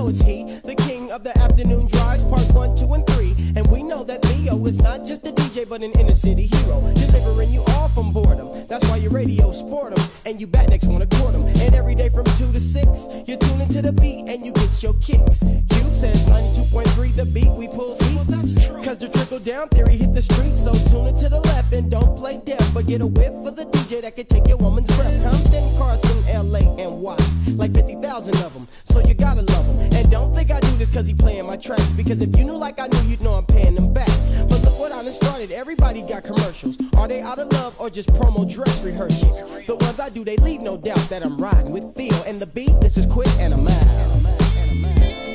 know it's he, the king of the afternoon drives, part 1, 2, and 3. And we know that Theo is not just a DJ, but an inner city hero, delivering you all from boredom. That's why your radio sport 'em, and you bat next wanna court 'em. And every day from 2 to 6, you tune into the beat and you get your kicks. Cube says 92.3, the beat we pull see. Cause the trickle down theory hit the street, so tune it to the left and don't play deaf, but get a whiff for the DJ that can take your woman's breath. Compton, Carson, LA, and Watts, like 50,000 of them, so you gotta love them. And don't think I do this cause he playing my tracks, because if you knew like I knew, you'd know I'm paying them back. But look what I done started, everybody got commercials. Are they out of love or just promo dress rehearsals? The ones I do, they leave no doubt that I'm riding with Theo. And the beat, this is Quik and I'm out.